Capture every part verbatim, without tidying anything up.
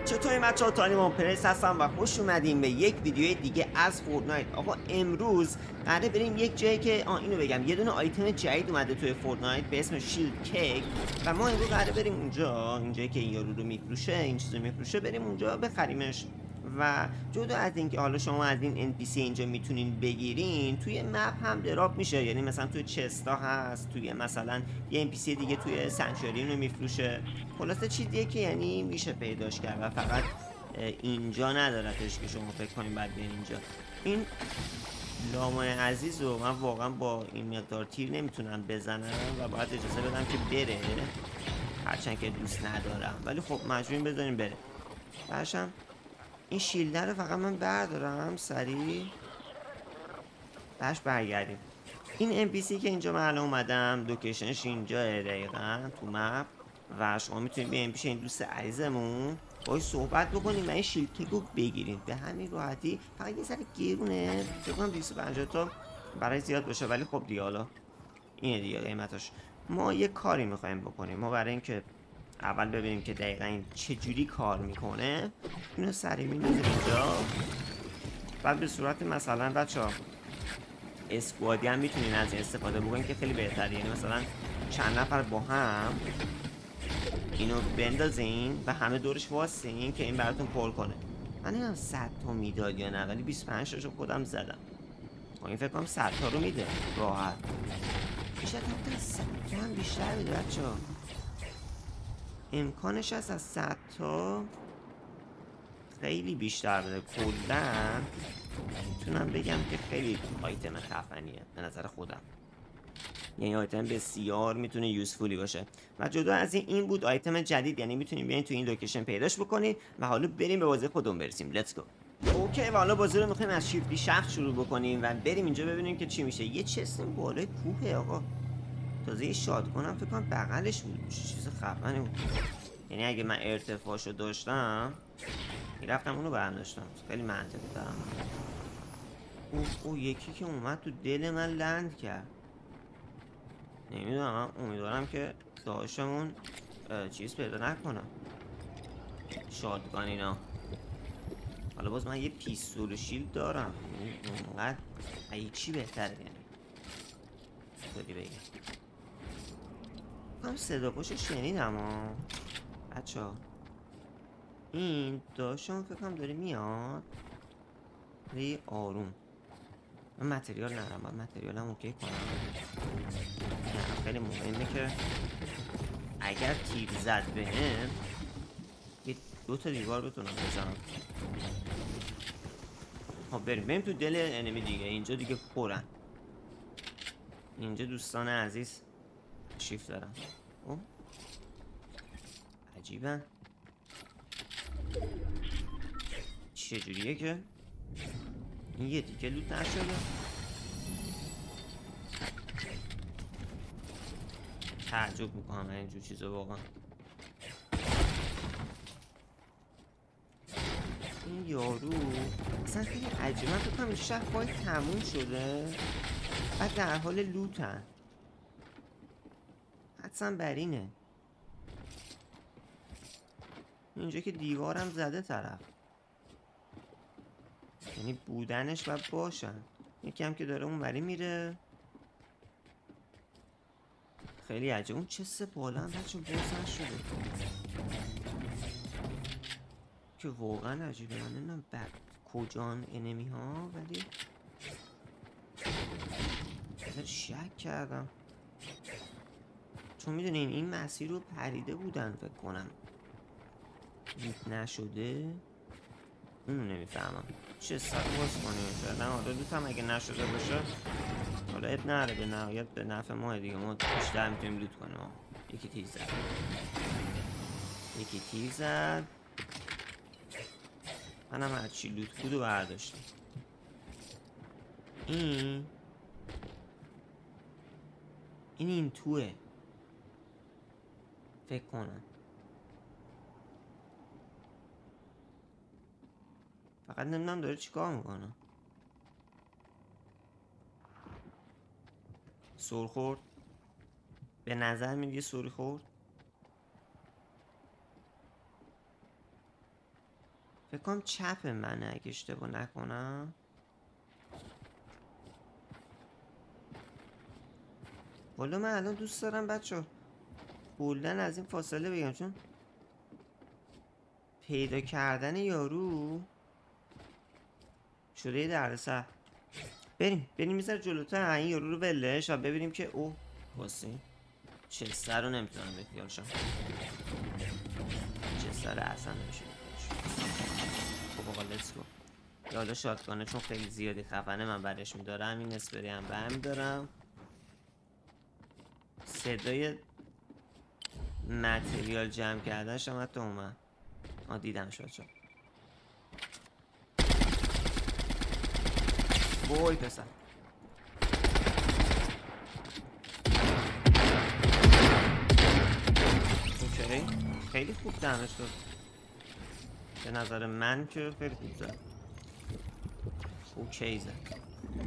چطوری بچه‌ها؟ تانیمان پرنس هستم و خوش اومدیم به یک ویدیو دیگه از فورتنایت. آقا امروز قراره بریم یک جایی که آ اینو بگم، یه دونه آیتم جدید اومده توی فورتنایت به اسم شیلد کیک و ما امروز قراره بریم اونجا، اینجایی که این یارو رو میفروشه، این چیزو میفروشه، بریم اونجا بخریمش. و جدا از اینکه حالا شما از این ان پی سی اینجا میتونین بگیرین، توی مپ هم دراپ میشه، یعنی مثلا توی چستا هست، توی مثلا یه ان پی سی دیگه توی سنچوری رو میفروشه. خلاصه چیزیه که یعنی میشه پیداش کرد و فقط اینجا ندارتش که شما فکر کنین بعد برین اینجا. این لامای عزیز رو من واقعا با این مقدار تیر نمیتونم بزنم و باید اجازه بدم که بره، هرچند که دوست ندارم، ولی خب مجبوریم بذاریم بره. برشم این شیلده رو فقط من بردارم سریع بهش برگردیم. این ام پی سی که اینجا من الان اومدم لوکیشنش اینجا دقیقا تو مپ و شما میتونید بیاین پیش این دوست عزیزمون باهاش صحبت بکنیم و این شیلد کیک رو بگیریم به همین راحتی. فقط یه ذره گرونه، فکر کنم دویست و پنجاه تا برای زیاد باشه، ولی خب دیگه حالا اینه دیگه قیمتش. ما یه کاری میخوایم بکنیم، ما برای اینکه اول ببینیم که دقیقا این چه جوری کار میکنه، اینو سریع میندازیم اینجا. بعد به صورت مثلا بچه‌ها اسکوادی هم میتونین از این استفاده بکنین که خیلی بهتره، یعنی مثلا چند نفر با هم اینو بندازین و همه دورش واسین که این براتون پر کنه. من نمیدونم صد تا میداد یا نه، ولی بیست و پنج تاشو خودم زدم. این فکر کنم صد تا رو میده راحت. بیشتر تا صد تا هم بیشتر میده بچه‌ها، امکانش هست از صد تا خیلی بیشتر بده. کلا میتونم بگم که خیلی آیتم خفنیه به نظر خودم، یعنی آیتم بسیار میتونه یوزفولی باشه. و جدا از این این بود آیتم جدید، یعنی میتونیم بیاین تو این لوکیشن پیداش بکنید و حالا بریم به بازی خودمون برسیم. لیتس گو. اوکی، و حالا بازی رو میخوایم از شیفتی شفت شروع بکنیم و بریم اینجا ببینیم که چی میشه. یه چسیم بالای کوه آقا، تازه یه شاد کنم فکر کنم بغلش بود، چیز خفنی بود. یعنی اگه من ارتفاعشو داشتم میرفتم اونو برداشتم، خیلی منطقی دارم. اوه اوه، یکی که اومد تو دل من لند کرد. نمیدونم، امیدوارم که داشتمون چیز پیدا نکنم، شادگان اینا. حالا باز من یه پیستول و شیلد دارم، اونقدر هیچی بهتره. یعنی خیلی بگم هم صدا پاشو شنیدم ها بچه ها. این داشتم فکرم داره میاد ولی آروم. من متریال ندارم، باید متریالم اوکی کنم. خیلی مهمه که اگر تیر زد بهم یه دو تا دیوار بتونم بزنم. خب بریم بریم تو دل انمی دیگه. اینجا دیگه پرن، اینجا دوستان عزیز شیفت دارم. اوه عجیبه، چجوریه که این یه دیگه لوت نشده؟ تعجب میکنم اینجور چیزا واقعا. این یارو اصلا خیلی عجیبه، من فکر کنم این شهر باید تموم شده بعد در حال لوتن، حدسم بر اینه. اینجا که دیوارم زده طرف، یعنی بودنش و باشن. یکی هم که داره اون وری میره، خیلی عجیب. اون چه سه بالا هم بچه باز نشده که واقعا عجیبه. من نمیدونم بعد کجان انمی ها، ولی بذار شک کردم چون میدونین این مسیر رو پریده بودن فکر کنم، لیت نشده. اونو نمیفهمم چه سر باز کنیم فعلا. حالا دوت هم اگه نشده باشه حالا اب نره، به نهایت به نفع ما دیگه، ما بیشتر میتونیم لوت کنیم. یکی تیر زد، یکی تیر زد، منم هرچی لوت بود و برداشتم. این این این توه فکر کنم، فقط نمیدونم داره چیکار میکنه. سر خورد به نظر میگه، سوری خورد. فکر کنم چپ منه اگه اشتباه نکنم. والا من الان دوست دارم بچه کلن از این فاصله بگم، چون پیدا کردن یارو شده یه دردسر. بریم بریم میذاره جلوتر این یارو رو ولش و ببینیم که او واسه چه سر رو نمیتونم بخیال شم. چه سر اصلا نمیشه خب آقا لیتس گو. یالا شاتگانه چون خیلی زیادی خفنه من برش میدارم. این اسپری هم برمی دارم. صدای متریال جمع کردن شما حتی اومد. آه دیدم شد شد بوی پسر. اوکی خیلی خوب دمش داد به نظر من که خیلی خوب زد. اوکی زد.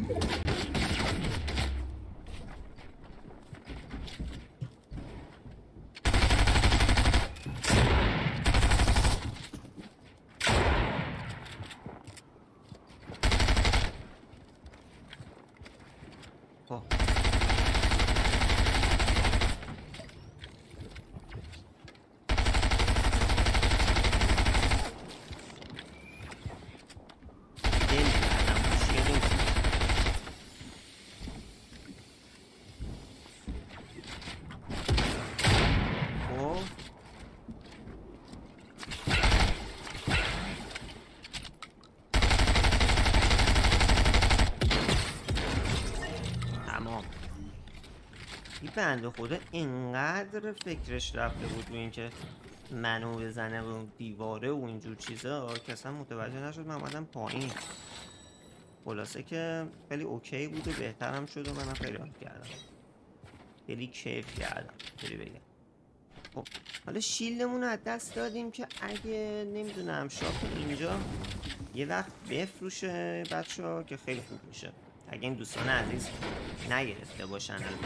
بنده خدا اینقدر فکرش رفته بود رو اینکه منو بزنه و دیواره و اینجور چیزا که اصلا متوجه نشد. من اومدم پایین. خلاصه که خیلی اوکی بود و بهترم شد و منم خیلی حال کردم. خیلی کیف کردم خیلی بگم. خب حالا شیلدمون رو از دست دادیم که اگه نمیدونم شاپ اینجا یه وقت بفروشه بچه ها که خیلی خوب میشه. اگه این دوستان عزیز نگرفته باشن البته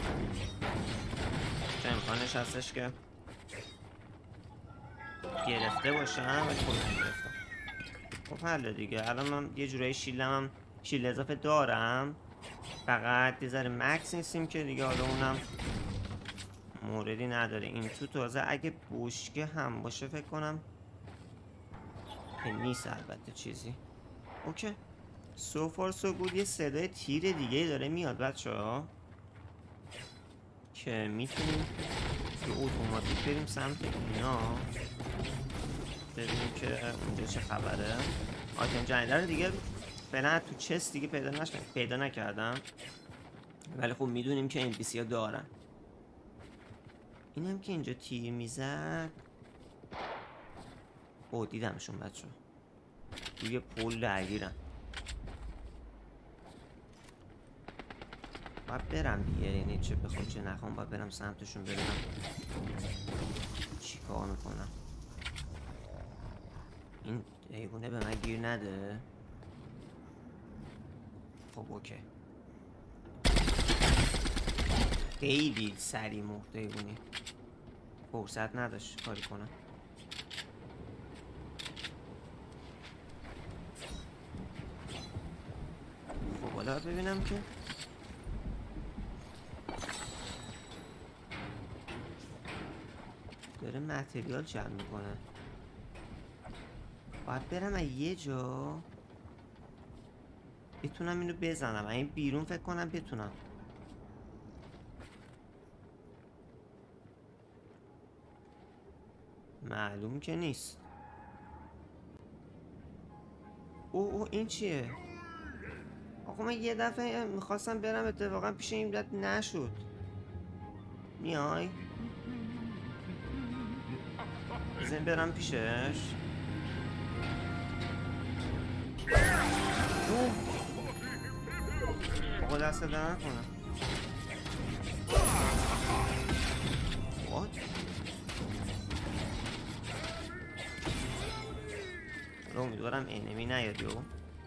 چه امکانش هستش که گرفته باشن ولی خود نگرفتم. خب حالا دیگه الان من یه جورایی شیلدم هم شیلد اضافه دارم، فقط یه ذره مکس نیستیم که دیگه حالا اونم موردی نداره. این تو تازه اگه بشکه هم باشه فکر کنم که نیست البته چیزی. اوکی سو فار سو گود. یه صدای تیر دیگه داره میاد بچه ها که میتونیم که اتوماتیک بریم سمت اینا ببینیم که اونجا چه خبره. آیتم جنیده رو دیگه فعلا تو چست دیگه پیدا نشدم پیدا نکردم، ولی خب میدونیم که این پی سی ها دارن. اینم که اینجا تیر میزد. او دیدمشون بچه ها روی پول درگیرن. باید برم دیگه، یعنی چه بخوام چه نخوام باید برم سمتشون ببینم چی کار میکنم. این حیوانه به من گیر نده. خب اوکی خیلی سریع مرد حیوانی، فرصت نداشت کاری کنم. خب حالا ببینم که داره متریال جمع میکنه. باید برم از یه جا بتونم اینو بزنم. این بیرون فکر کنم بتونم. معلوم که نیست. او او این چیه؟ آقا من یه دفعه میخواستم برم اتفاقا پیش این دت نشد. میای؟ بزنیم برم پیشش. آقا دست در نکنم. What؟ رو امیدوارم انمی نیاد یو.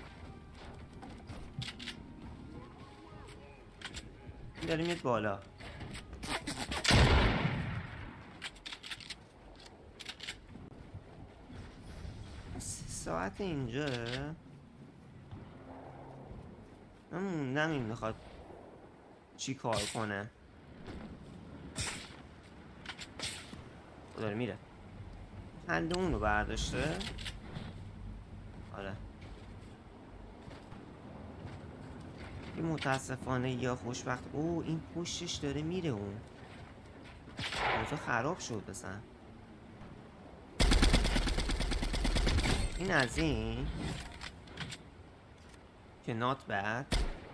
داریم میاد بالا. ساعت اینجا من موندم این میخواد چی کار کنه. داره میره هنده اونو برداشته. آره این متاسفانه یا خوشبخت. او این پشتش داره میره. اون اوضاع خراب شد بسن. این از این که نات بد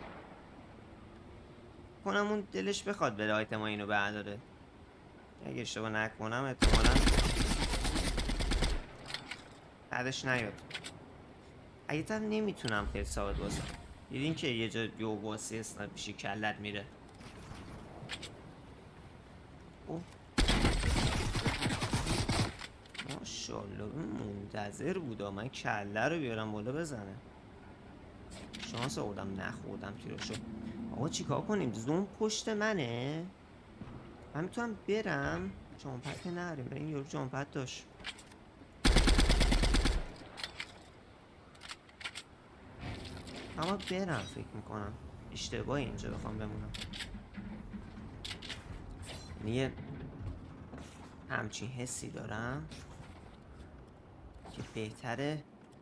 کنم اون دلش بخواد بره آیتم ها اینو برداره. اگه اشتباه نکنم احتمالا بعدش نیاد. اگه طرف نمیتونم خیلی ثابت باشم. دیدین که یه جا یو باسی اسنایپ بشی کلت میره. اوه ماشاءالله منتظر بودا من کله رو بیارم بالا بزنه. شانس آوردم نخوردم تیرشو. آقا چیکار کنیم؟ زوم پشت منه. من میتونم برم جامپت نریم. این یارو جامپت داشت. اما برم فکر میکنم اشتباه اینجا بخوام بمونم. یه همچین حسی دارم که بهتره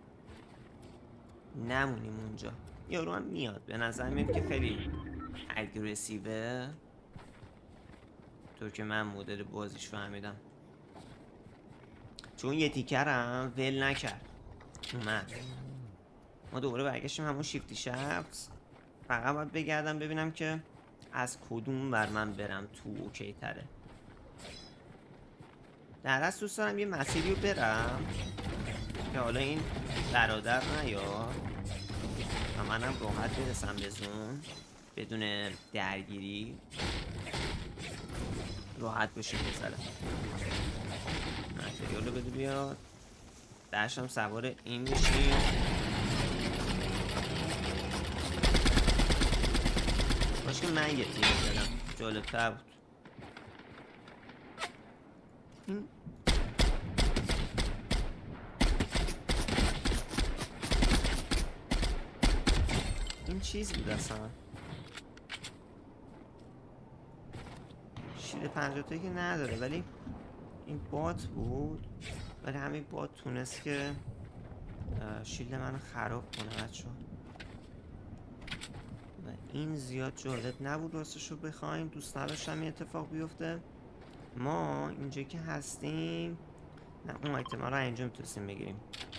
نمونیم اونجا. یارو هم میاد به نظر میاد که خیلی اگریسیوه طور که من مدل بازیش فهمیدم. چون یه تیکرم ول نکرد اومد. ما دوباره برگشتیم همون شیفتی شفت. فقط باید بگردم ببینم که از کدوم بر من برم تو اوکی تره. در اصل دوست دارم یه مسیری رو برم که حالا این برادر نیاد و منم راحت برسم به زون بدون درگیری راحت بشه بزنم. متریال رو بده بیاد. درشم سوار این میشیم. باشه که من یه تیر زدم جالبتر بود. این این چیز بود اصلا. شیل پنجاه که نداره ولی این بات بود. ولی همین بات تونست که شیل منو خراب کنه بچه. و این زیاد جالب نبود راستشو بخواین. دوست نداشتم این اتفاق بیفته. ما اینجا که هستیم نه اون آیتم ها رو اینجا میتونستیم بگیریم.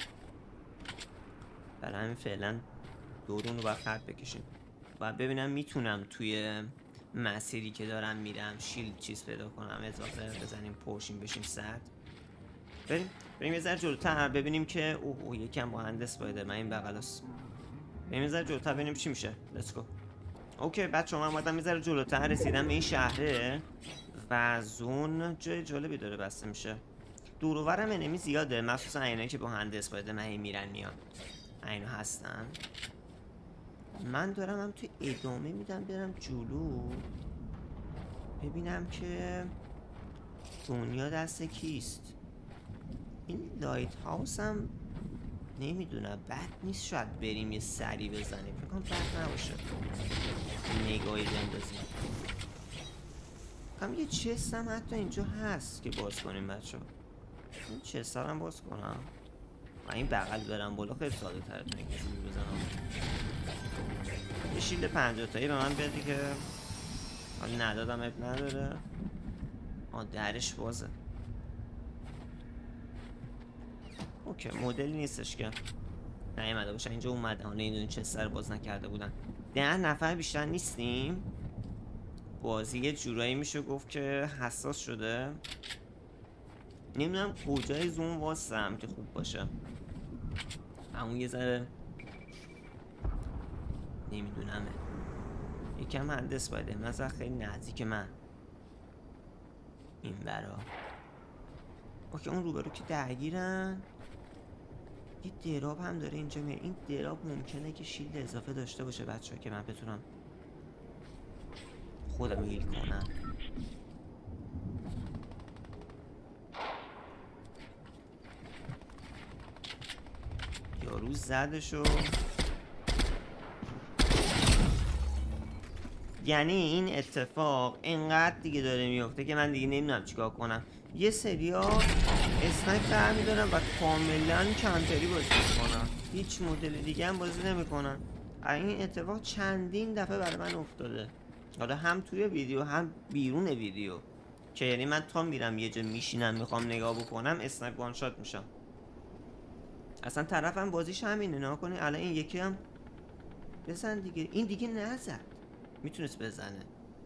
برای همین فعلا دورون رو باید خط بکشیم. باید ببینم میتونم توی مسیری که دارم میرم شیلد چیز پیدا کنم اضافه بزنیم پوشیم بشیم صد. بریم بریم یه ذره جلوتر ببینیم که اوه اوه یکم مهندس بایده. من این بغلاست. بریم یه ذره جلوتر ببینیم چی میشه. let's go. اوکی بچه من اومدم یه ذره جلوتر رسیدم به این شهره و زون جای جالبی داره بسته میشه. دور و برم انمی زیاده مخصوصا اینایی که با مهندس بایده من این میرن میان. اینو هستن. من دارم هم توی ادامه میدم برم جلو ببینم که دنیا دست کیست. این لایت هاوس هم نمیدونم بد نیست. شاید بریم یه سری بزنیم. فکر کنم بد نباشه نگاهی بندازیم. کم یه چست هم حتی اینجا هست که باز کنیم بچه. این چست هم باز کنم و این بغل برم بالا خیلی ساده تره تا اینکه شروع بزنم. یه شیلد پنجاه تایی به من بدی که حالی ندادم اب نداره. آه درش بازه. اوکی مدلی نیستش که نیومده باشه اینجا اومده. حالا این چست رو باز نکرده بودن. ده نفر بیشتر نیستیم. بازی یه جورایی میشه گفت که حساس شده. نمیدونم کجای زوم واسم که خوب باشه. همون یه ذره نمیدونمه. یکم مهندس بایده مثلا خیلی نزدیک من این برا. اوکی اون روبرو که درگیرن. یه دراب هم داره اینجا میره. این دراب ممکنه که شیلد اضافه داشته باشه بچه ها که من بتونم خودم هیل کنم. یارو زدشو. یعنی این اتفاق اینقدر دیگه داره میفته که من دیگه نمیدونم چیکار کنم. یه سریا اسنایپ برمیدارم و کاملا کانتری بازی میکنم، هیچ مدل دیگه هم بازی نمیکنن. این اتفاق چندین دفعه برای من افتاده، حالا هم توی ویدیو هم بیرون ویدیو، که یعنی من تا میرم یه جا میشینم میخوام نگاه بکنم اسنایپ وان شات میشم. اصلا طرفم بازیش همینه، نگاه کنی الان این یکی هم بزن دیگه، این دیگه نزد، میتونست بزنه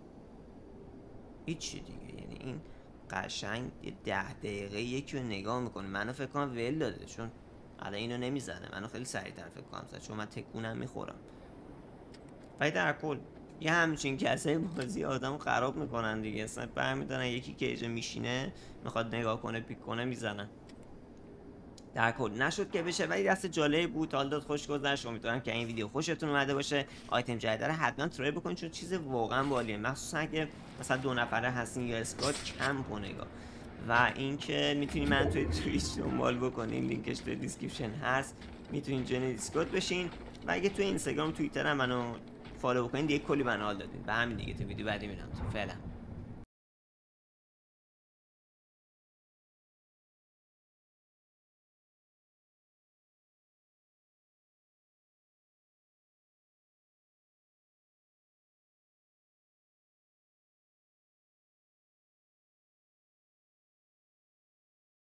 هیچی دیگه. یعنی این قشنگ یه ده دقیقه یکی رو نگاه میکنه، منو فکر کنم ول داده، چون الان اینو نمیزنه، منو خیلی سریعتر فکر کنم زد، چون من تکونم میخورم. ولی در کل یه همچین کسایی بازی آدم خراب میکنن دیگه. اصلا برمیدارن یکی که اینجا میشینه میخواد نگاه کنه پیک کنه میزنن. در کل نشد که بشه، ولی دست جالب بود، حال داد، خوش گذشت. امیدوارم که این ویدیو خوشتون اومده باشه. آیتم جدید رو حتما ترای بکنید چون چیز واقعا بالیه، مخصوصا اگه مثلا دو نفره هستین یا اسکواد کم کنگا. و اینکه میتونید من توی تویچ دنبال بکنین، لینکش توی دیسکریپشن هست، میتونین جوین دیسکورد بشین. و اگه توی اینستاگرام توییتر هم منو فالو بکنین دیگه کلی من حال دادین. به همین دیگه، تو ویدیو بعدی میبینم. فعلا